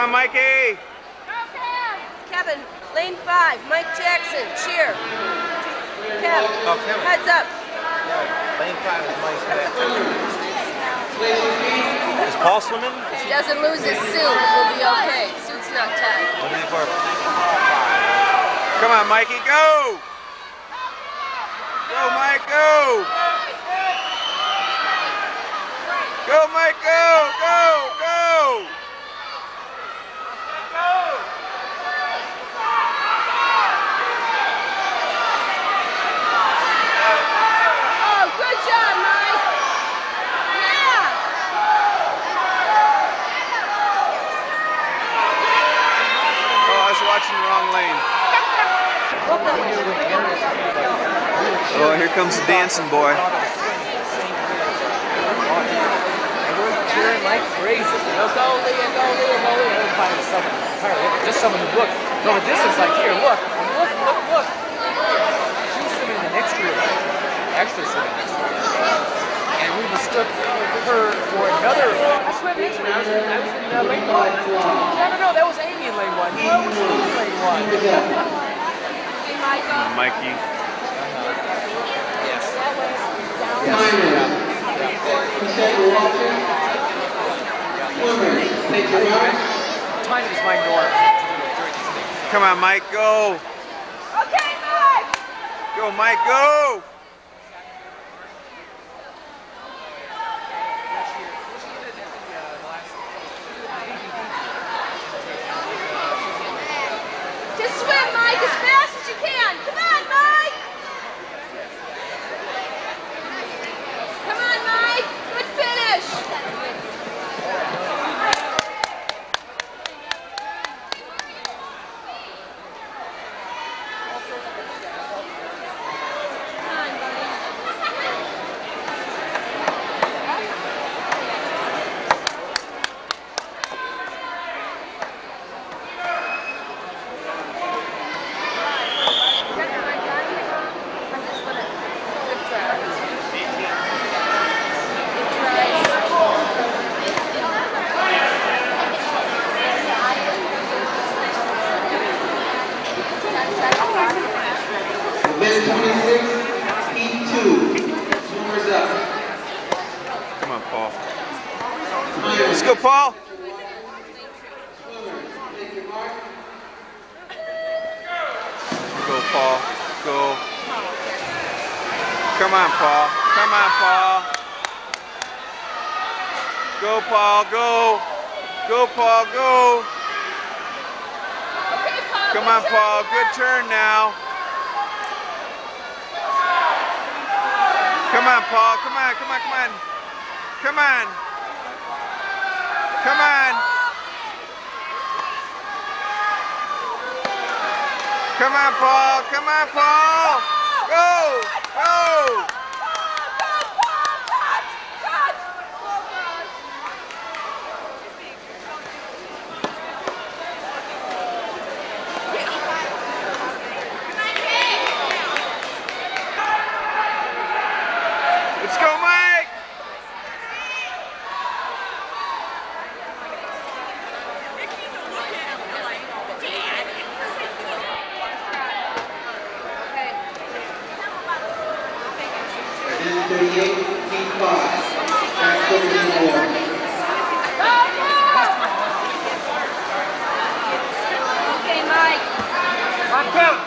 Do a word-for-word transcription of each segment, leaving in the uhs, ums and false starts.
on, Mikey. Kevin, lane five, Mike Jackson, cheer. Kev, Oh, Kevin. heads up. Lane five is Mike Jackson. Is Paul swimming? If he doesn't lose his suit, we'll be okay. Suit's not tied. Come on, Mikey, go! Go, Mike, go! Go, Mike, go, go, go! Oh, good job, Mike! Yeah! Oh, I was watching the wrong lane. Oh, here comes the dancing boy. Cheering like crazy. Go, go, Leah, go, Leah, go, Leah. Everybody finds someone. Just someone who look from a distance, like here, look, look, look, look. She's swimming in the next relay. Actually swimming next relay. And we mistook her for another. I swam next one. I was in, I was in uh, lane one. No, no, no, that was Amy in lane one. No, it was me in lane one. Hey, Michael. Mikey. Yes. Yes. Time is my norm. Come on, Mike, go! Okay, Mike! Go, Mike, go! Just swim, Mike, as fast as you can. Come on, Mike! Come on, Mike! Good finish! Come on, Paul. Let's go, Paul! Go, Paul. Go. Come on, Paul. Come on, Paul. Go, Paul. Go. Go, Paul. Go. Come on, Paul. Good turn now. Come on, Paul. Come on, come on, come on. Come on. Come on. Come on, Paul. Come on, Paul. Go. Go. Let's go, Mike. thirty-eight, feet five. That's thirty-four. Okay, Mike. Mark out.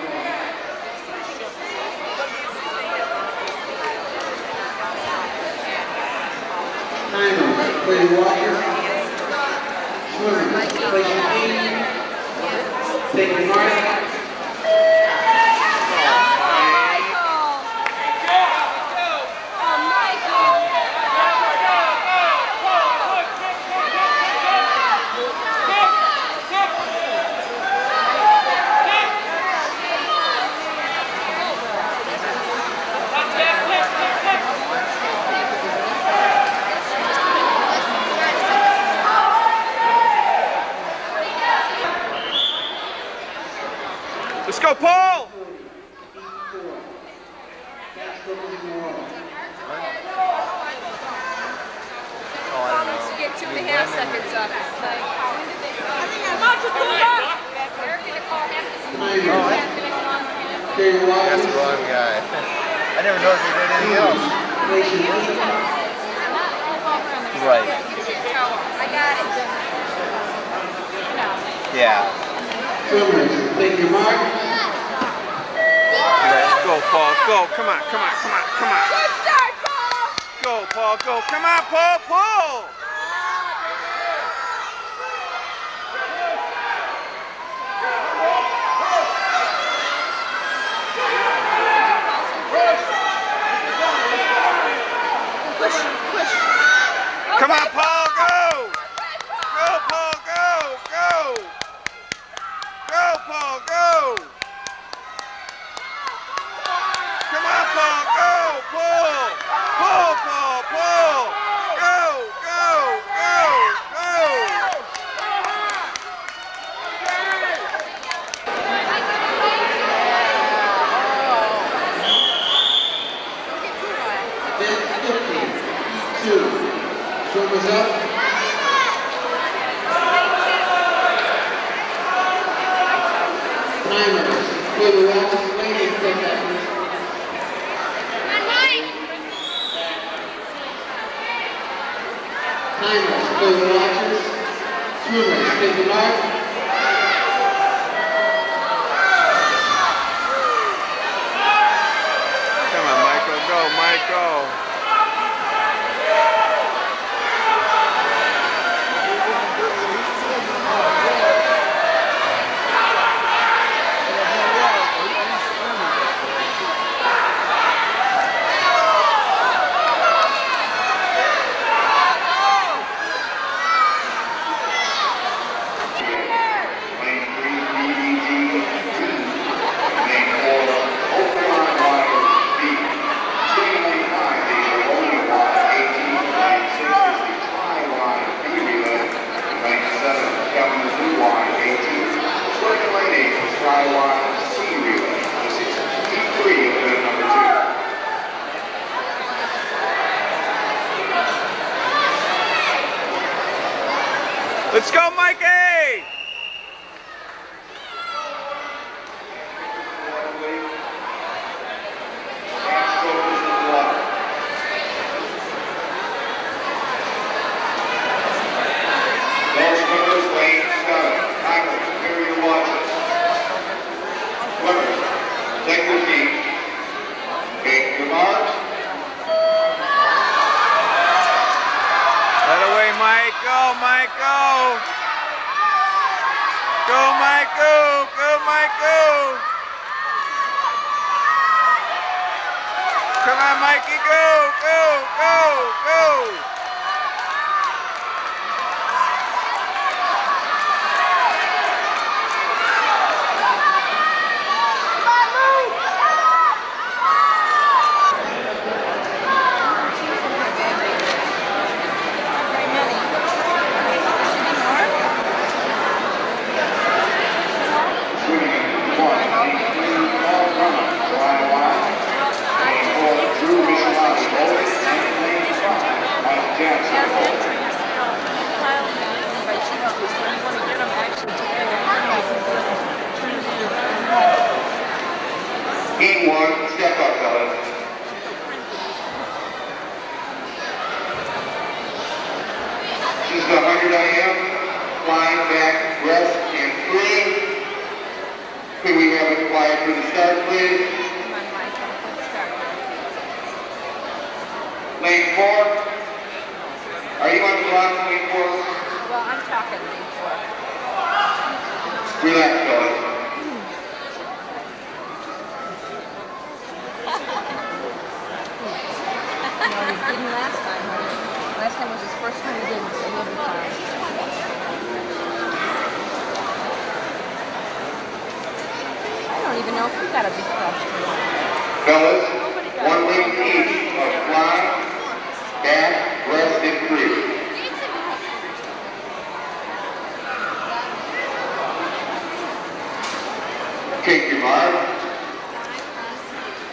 Timer, play water. Swimmers, place your team. Take the mark. Let's go, Paul! Paul needs to get to Two and a half seconds up. It's like, when did they come on, just move up! They're going to call half the speed. Okay, That's watches. the wrong guy. I never noticed they did anything else. Right. I got it. Yeah. Swimmers, take your mark. Right. Go, Paul. Go. Come on. Come on. Come on. Come on. Good start, Paul! Go, Paul. Go. Come on, Paul. Pull. Push, push. Come on, Paul. Go. Go, Paul. Go. Go. Go, Paul. Go. Come on, Paul. Go. Pull. Pull, Paul. Pull. Go. Go. Go. Go. Then fifty. Two. Swimmers up. Timers. Play the watches. Ladies, take that. Timers. Play the watches. Swimmers, take the mark. Come on, Michael. Go, Michael. Lane three, B B G, D. Lane four, O L Y B. Swing lane five is the O L Y eighteen. Lane six is the Fly Y B relay. Lane seven, W Y eighteen. Swing lane eight is Fly Y C relay. This is E three of event number two. Let's go, Mikey! Those swimmers, lane seven. Timers, clear your watches. Swimmers, take your seat. Take your marks. Right away, Mike. Go, Mike. Go. Go, Mike. Go. Go, Mike. Go. Come on, Mikey. Go. Go. Go. Go. Swimming one, lane three, Paul Runner, Fly Y. Lane four, Drew Michelati, bowling, and lane five, Mike Jackson, bowling. Game one, step up, fellas. This is the one hundred I M, flying back, rest, and three. Could we have it quiet for the start, please? Lane four. Are you on the block, lane four? Well, I'm talking lane four. Relax, fellas. No, he didn't last time. Last time was his first time he didn't, so he'll be fine. I don't even know if we got a big question. Fellas, one lane each of fly, back, rest, and three. Take your mark.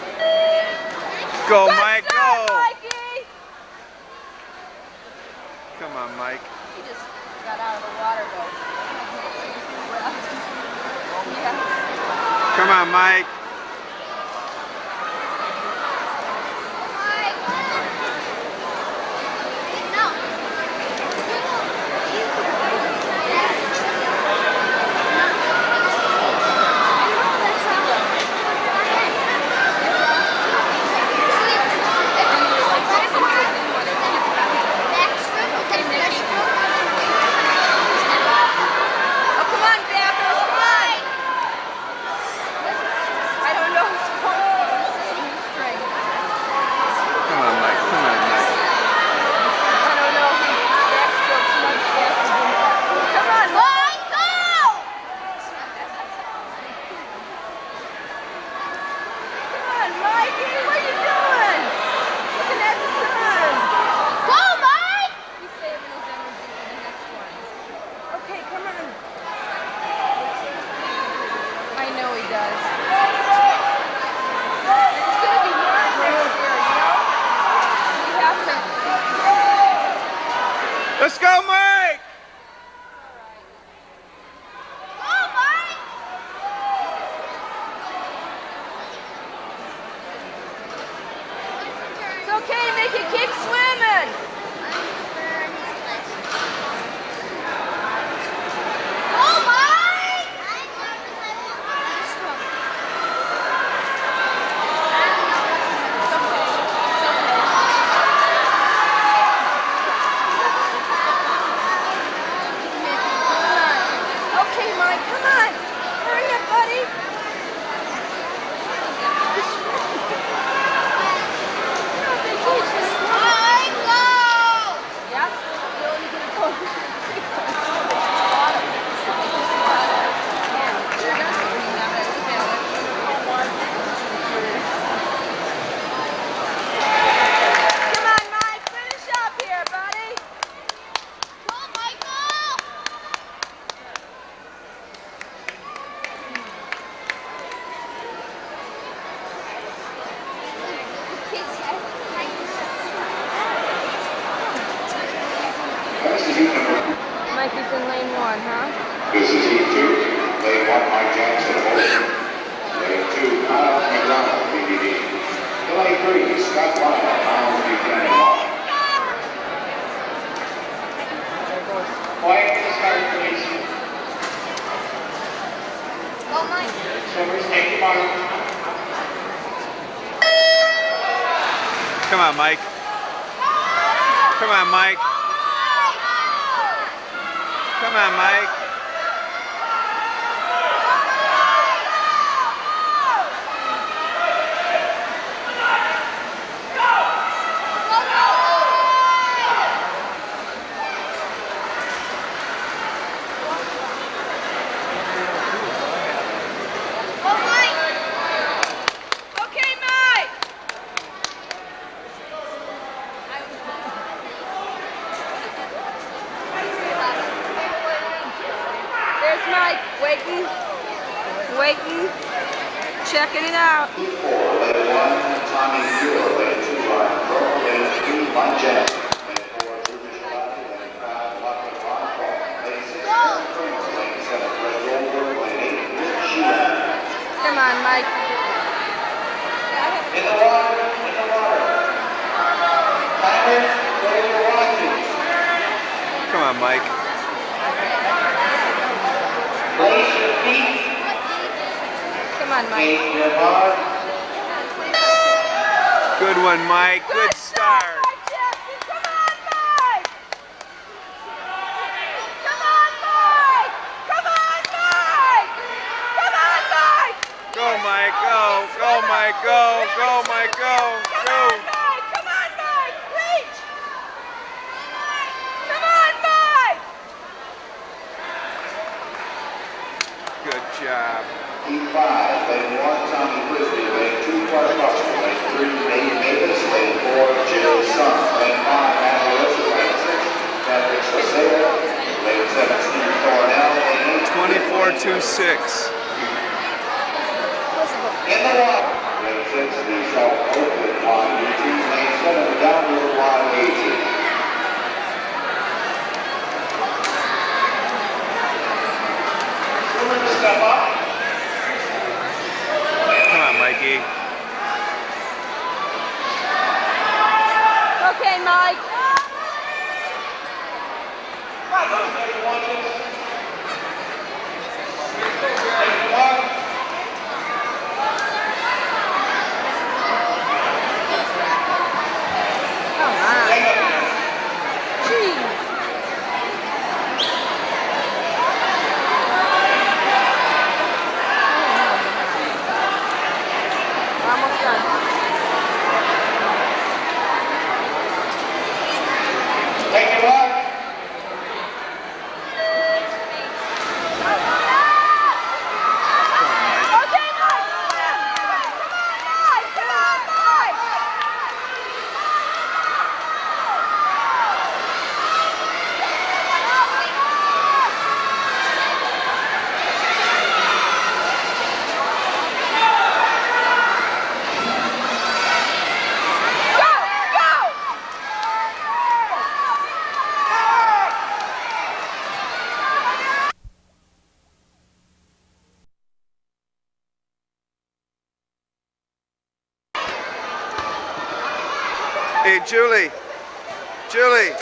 Go, Good Mike. start, Go. Mikey! Come on, Mike. He just got out of the water though. Yes. Come on, Mike. Let's go, Mike! Go, Mike! It's okay to make you keep swimming. Go, Mike! Okay, Mike, come on. Hurry up, buddy. Mike, go! Yep. You're only gonna go. Come on, Mike. Finish up here, buddy. Go, Michael! This is heat number. Mikey's in lane one, huh? This is heat two. Lane one, Mike Jackson, Ocean. Lane two, Kyle McDonald, B B D. Lane three, Scott Lyle, Miles Buchanan. Quiet to start, please. Go, Mike. Swimmers, take your mark. Come on, Mike. Come on, Mike. Come on, Mike. Okay, Mike. There's Mike, waiting, waiting, checking it out. Four, lane one, Tommy Muir, lane two, Ryan Crowe, lane three, Mike Jackson, lane four, Lucas Riley, lane five, Lachlan Ron Paul, lane six, Aaron Prince, lane seven, Fred Goldberg, lane eight, Rick Sheehan. Come on, Mike. In the water, in the water. Timer, go to your watches. Come on, Mike. Place your feet, Come on, Mike. take your mark. Good one, Mike. Good start. Mike Jackson. Come on, Mike. Come on, Mike. Come on, Mike. Come on, Mike. Go, Mike. Go. Go, Mike. Go. Go, Mike. Go. Come Go. on, Mike. Come on, Mike. Reach. Come on, Mike. Good job. Heat five, lane one, Tommy Frisbee, lane two, Clark Russell, lane three, Nate Davis, lane four, Jay Sun, lane five, Matt Wilson, lane six, Patrick Saseo, lane seven, Steve Thornell, lane eight, twenty-four two six. in the water. Lane six, the South Oakland, Y B T, lane seven, the downward Y eighteen. Hey, Julie. Julie.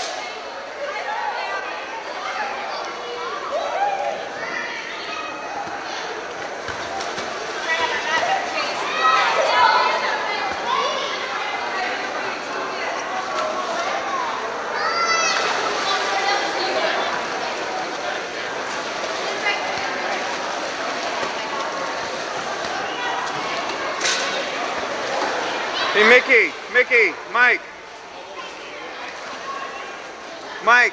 Hey, Mickey, Mickey, Mike. Mike.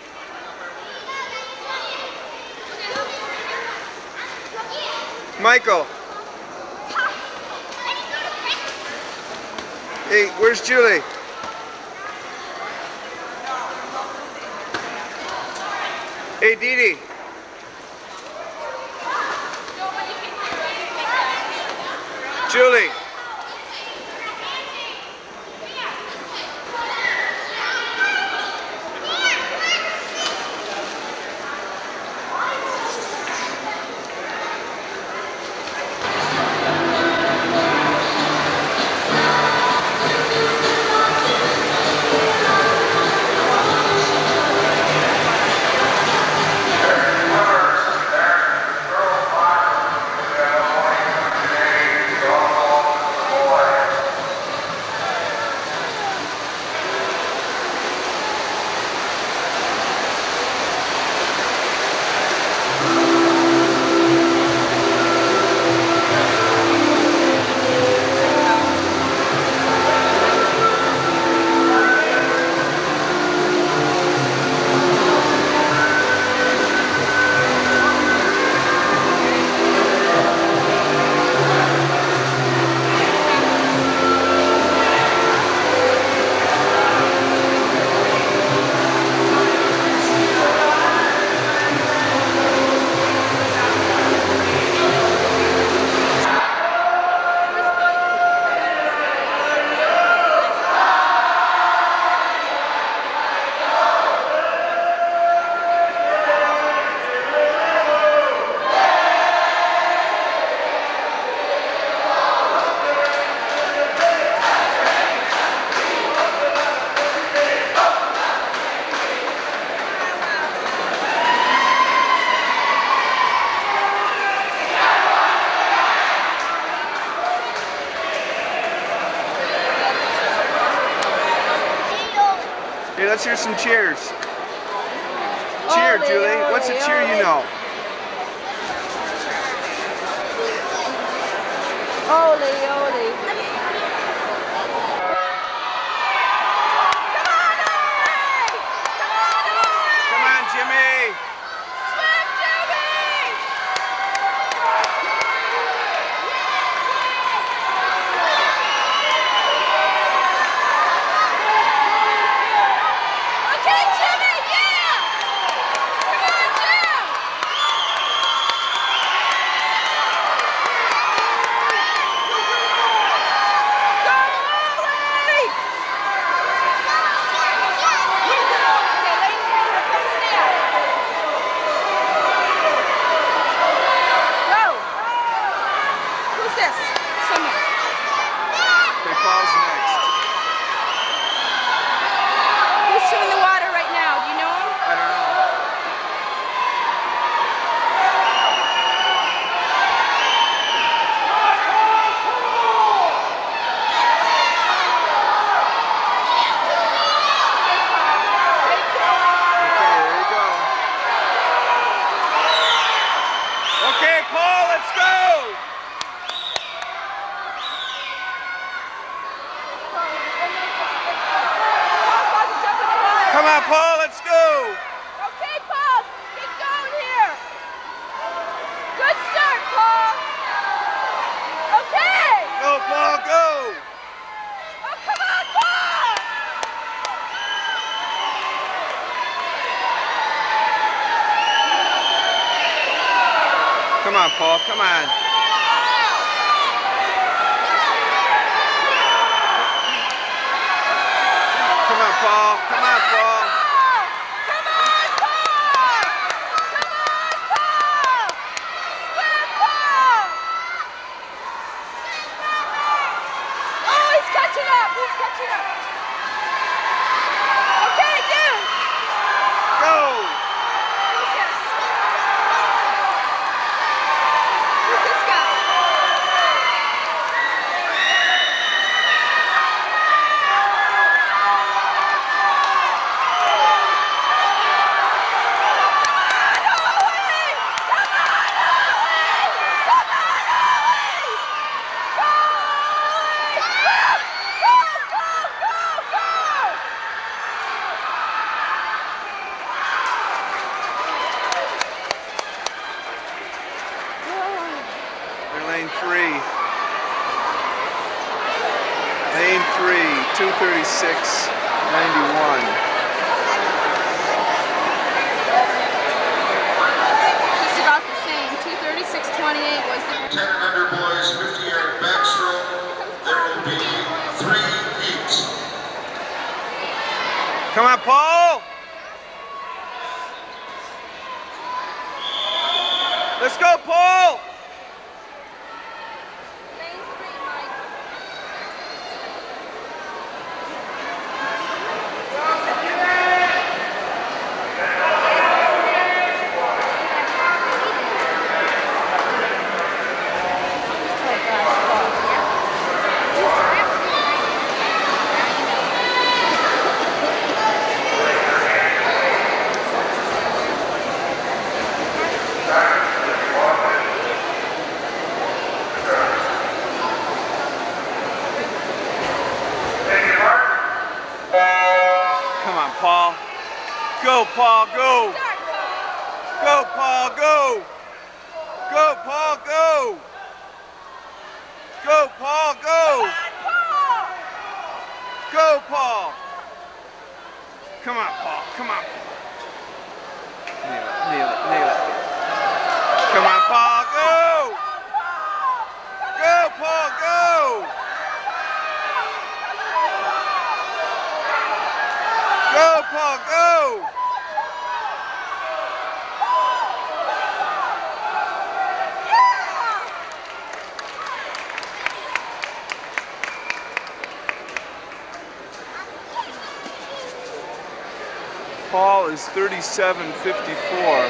Michael. Hey, where's Julie? Hey, Dee Dee. Julie. Hey, let's hear some cheers. Cheer, Ole, Julie. ole, What's a cheer ole. you know? Ole, ole. Come on, Jimmy. Swim, Jimmy! Okay, Jimmy, yeah! Come on, Jim! Go, Ole! Okay, ladies, here comes Snap. Go! Who's this? Someone. Okay, Paul's next. Who's swimming in the water right now? Do you know him? I don't know. Okay, there you go. Okay, Paul, let's go. Come on, Paul, let's go. Okay, Paul, keep going here. Good start, Paul. Okay. Go, Paul, go. Oh, come on, Paul. Come on, Paul, come on. Come on, Paul, come on, Paul. Come on, Paul. Come on, Paul. Swim, Paul. Oh, he's catching up. He's catching up. lane three. Lane three, two thirty-six ninety-one. Just about the same. two thirty-six twenty-eight was the ten and under boys, fifty yard backstroke. There will be three heats. Come on, Paul! Let's go, Paul! lane three, Mike. Come on, Paul. Go, Paul, go! Go, Paul, go! Go, Paul, go! Go, Paul, go! Go, Paul! Come on, Paul, come on. Nail it, nail it, nail it. Come on, Paul, go! Go, Paul, go! Go, Paul, go! Paul is thirty-seven fifty-four.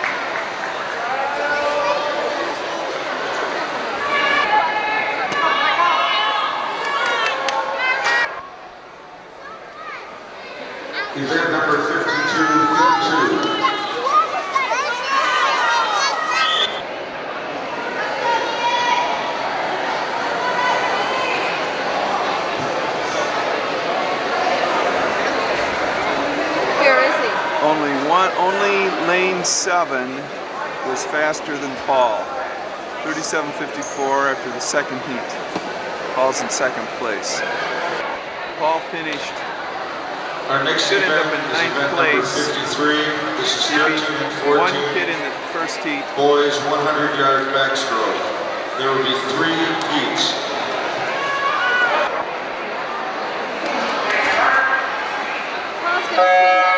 Event number fifty-two, fifty-two. Where is he? Only one, only lane seven was faster than Paul. thirty-seven fifty-four after the second heat. Paul's in second place. Paul finished. Our next Should end event up in is ninth event place. number fifty-three. This is He beat thirteen and one fourteen. kid in the first heat. Boys, one hundred yard backstroke. There will be three heats. Paul's gonna swim now.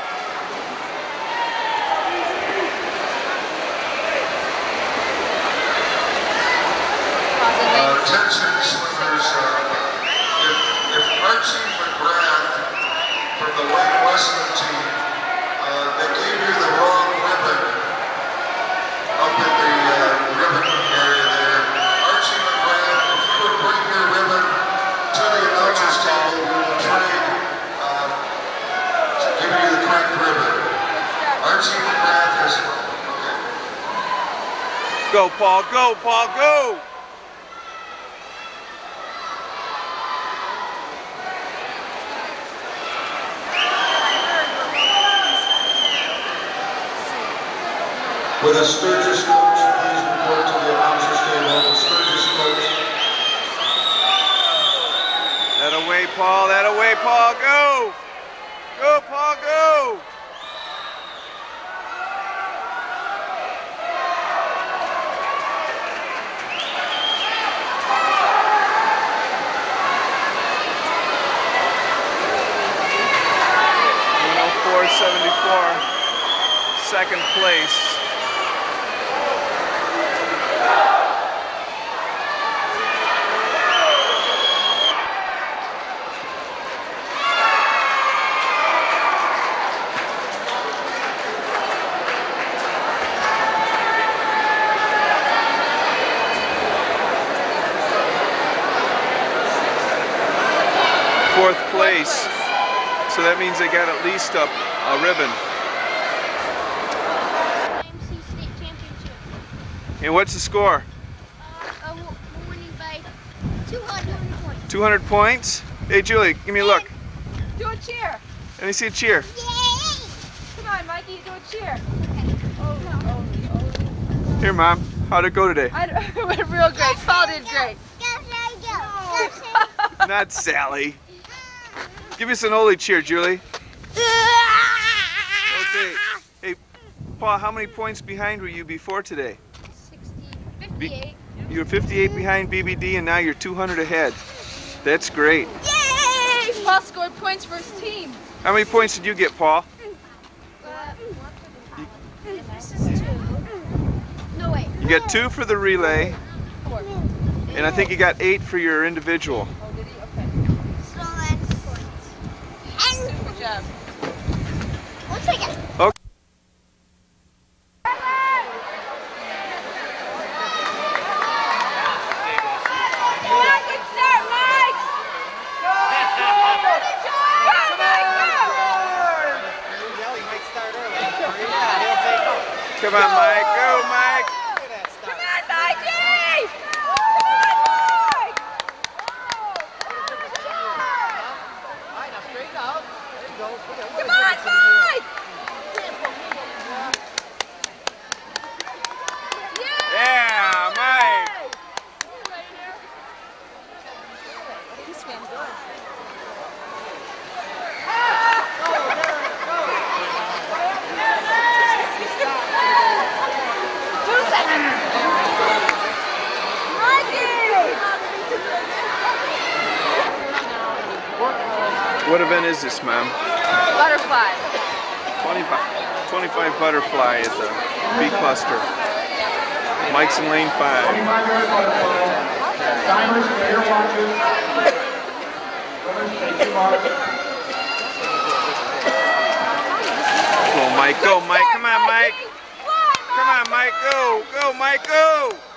Paul's in lane Uh, attention swimmers, uh, if, if Archie McGrath from the Wayne Westland team, uh, they gave you the wrong ribbon up in the uh, ribbon area there. Archie McGrath, if you would bring your ribbon to the announcer's table, we will trade uh, to give you the correct ribbon. Archie McGrath is, okay. Go, Paul, go, Paul, go! With a Sturgis coach, please report to the announcer's table. Sturgis coach. That away, Paul, that away, Paul, go! Go, Paul, go! one oh four seventy-four, second place. Fourth place. So that means they got at least a, a ribbon. M C State Championship. And what's the score? Uh, uh, we're winning by two hundred points. two hundred points? Hey Julie, give me a look. Do a cheer. Let me see a cheer. Yay! Come on, Mikey, do a cheer. Okay. Oh, oh, oh. Here, Mom. How'd it go today? I don't, it went real great. Paul did great. Not Sally. Give us an O L Y cheer, Julie. Okay. Hey, Paul, how many points behind were you before today? sixty, fifty-eight. You were fifty-eight behind B B D, and now you're two hundred ahead. That's great. Yay! Paul scored points for his team. How many points did you get, Paul? Uh, this is two. No, wait. You got two for the relay, Four. and I think you got eight for your individual. Oh, did he? Okay. So that's points. Good job. One second. Okay. Come on, Mike. Go, Mike. Come on, Mikey! Come on, Mike! Yeah, Mike. He swam good. What event is this, ma'am? Butterfly. twenty-five, twenty-five butterfly at the B cluster. Mike's in lane five. Timers, air watches. Go, Mike. Go, Mike. Come on, Mike. Come on, Mike. Go. Go, Mike. Go.